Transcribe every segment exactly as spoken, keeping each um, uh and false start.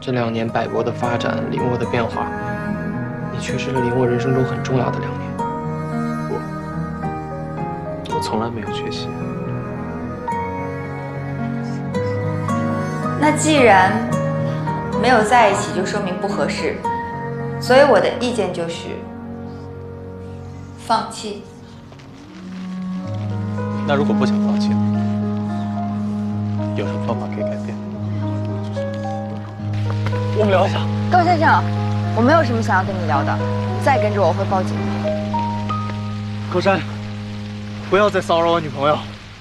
这两年百博的发展，林沃的变化，你缺失了林沃人生中很重要的两年。 我，我从来没有缺席。 那既然没有在一起，就说明不合适，所以我的意见就是放弃。 那如果不想放弃呢？有什么方法可以改变？我们聊一下。 高先生，我没有什么想要跟你聊的，你再跟着我会报警的。 高山，不要再骚扰我女朋友。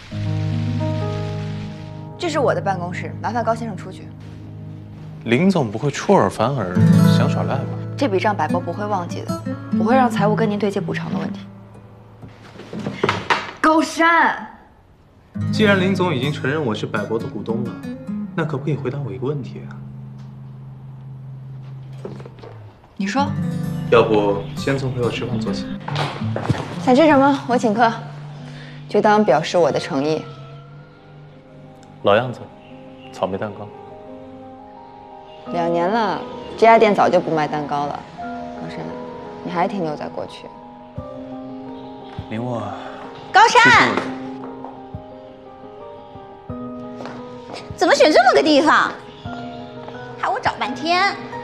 这是我的办公室，麻烦高先生出去。 林总不会出尔反尔想耍赖吧？ 这笔账百博不会忘记的，我会让财务跟您对接补偿的问题。高山， 既然林总已经承认我是百博的股东了，那可不可以回答我一个问题啊？ 你说， 要不先从陪我吃饭做起？ 想吃什么我请客，就当表示我的诚意。 老样子，草莓蛋糕。 两年了，这家店早就不卖蛋糕了。高山，你还停留在过去。 林沃， 高山，怎么选这么个地方？害我找半天。